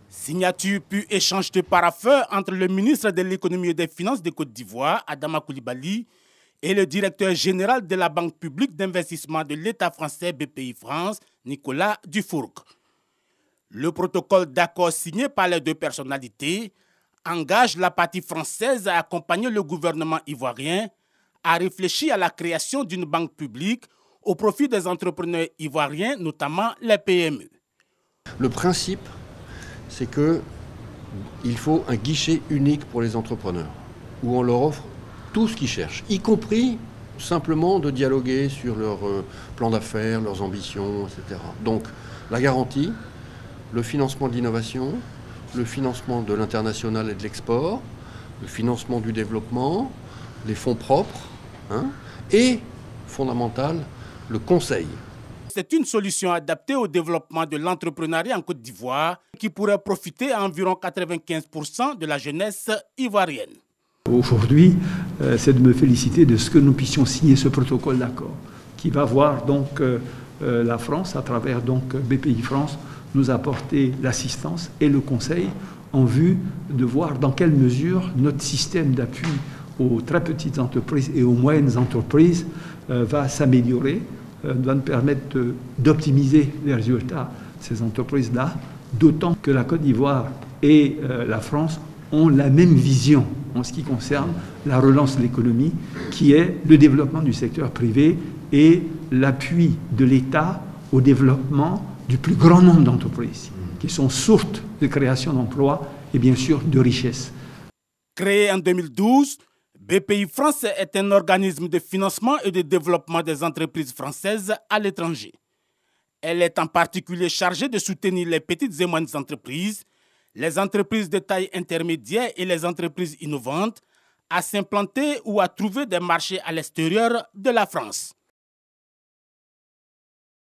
Signature puis échange de paraffeurs entre le ministre de l'économie et des finances de Côte d'Ivoire, Adama Coulibaly, et le directeur général de la Banque publique d'investissement de l'État français BPI France, Nicolas Dufourcq. Le protocole d'accord signé par les deux personnalités engage la partie française à accompagner le gouvernement ivoirien à réfléchir à la création d'une banque publique au profit des entrepreneurs ivoiriens, notamment les PME. Le principe, c'est qu'il faut un guichet unique pour les entrepreneurs, où on leur offre tout ce qu'ils cherchent, y compris simplement de dialoguer sur leur plan d'affaires, leurs ambitions, etc. Donc la garantie, le financement de l'innovation, le financement de l'international et de l'export, le financement du développement, les fonds propres, et, fondamental, le conseil. C'est une solution adaptée au développement de l'entrepreneuriat en Côte d'Ivoire qui pourrait profiter à environ 95% de la jeunesse ivoirienne. Aujourd'hui, c'est de me féliciter de ce que nous puissions signer ce protocole d'accord qui va voir donc la France, à travers donc BPI France, nous apporter l'assistance et le conseil en vue de voir dans quelle mesure notre système d'appui aux très petites entreprises et aux moyennes entreprises va s'améliorer, va nous permettre d'optimiser les résultats de ces entreprises-là, d'autant que la Côte d'Ivoire et la France ont la même vision en ce qui concerne la relance de l'économie, qui est le développement du secteur privé et l'appui de l'État au développement du plus grand nombre d'entreprises, qui sont sources de création d'emplois et bien sûr de richesses. Créé en 2012, BPI France est un organisme de financement et de développement des entreprises françaises à l'étranger. Elle est en particulier chargée de soutenir les petites et moyennes entreprises, les entreprises de taille intermédiaire et les entreprises innovantes à s'implanter ou à trouver des marchés à l'extérieur de la France.